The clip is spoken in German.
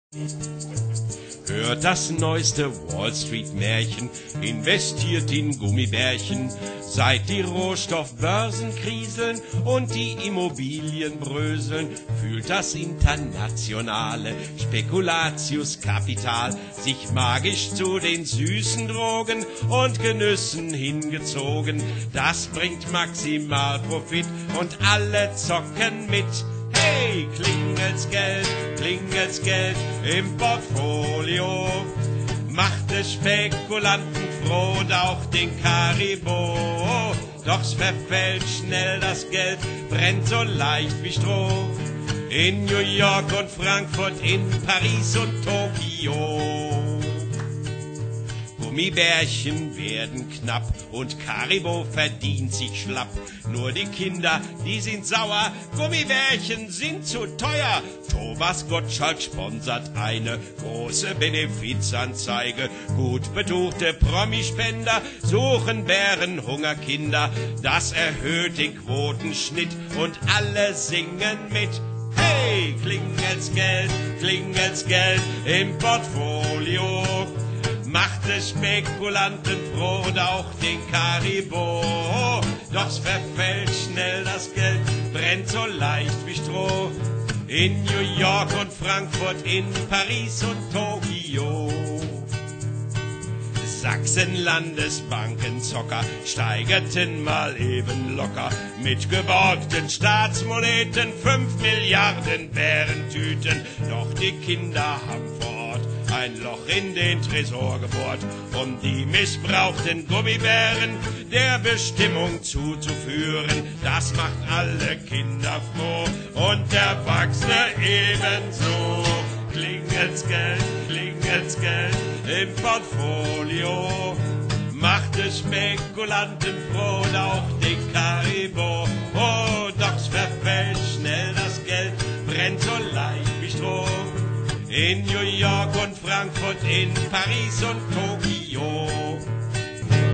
Hört das neueste Wall Street Märchen, investiert in Gummibärchen. Seit die Rohstoffbörsen kriseln und die Immobilien bröseln, fühlt das internationale Spekulatiuskapital sich magisch zu den süßen Drogen und Genüssen hingezogen. Das bringt maximal Profit und alle zocken mit. Hey, klingelt's Geld im Portfolio. Macht es Spekulanten froh und auch den Caribou. Doch's verfällt schnell das Geld, brennt so leicht wie Stroh. In New York und Frankfurt, in Paris und Tokio. Gummibärchen werden knapp und Caribou verdient sich schlapp. Nur die Kinder, die sind sauer, Gummibärchen sind zu teuer. Thomas Gottschalk sponsert eine große Benefizanzeige. Gut betuchte Promispender suchen Bärenhungerkinder. Das erhöht den Quotenschnitt und alle singen mit. Hey, klingelt's Geld im Portfolio. Macht es Spekulanten froh und auch den Caribou. Doch's verfällt schnell das Geld, brennt so leicht wie Stroh. In New York und Frankfurt, in Paris und Tokio. Sachsen-Landesbankenzocker steigerten mal eben locker mit geborgten Staatsmoneten 5 Milliarden Bärentüten. Doch die Kinder haben vor Ort ein Loch in den Tresor gebohrt, um die missbrauchten Gummibären der Bestimmung zuzuführen. Das macht alle Kinder froh und Erwachsene ebenso. Klingelt's Geld im Portfolio. Macht es Spekulanten froh und auch den Caribou. Oh, doch's verfällt schnell das Geld, brennt so leicht wie Stroh. In New York und Frankfurt, in Paris und Tokio.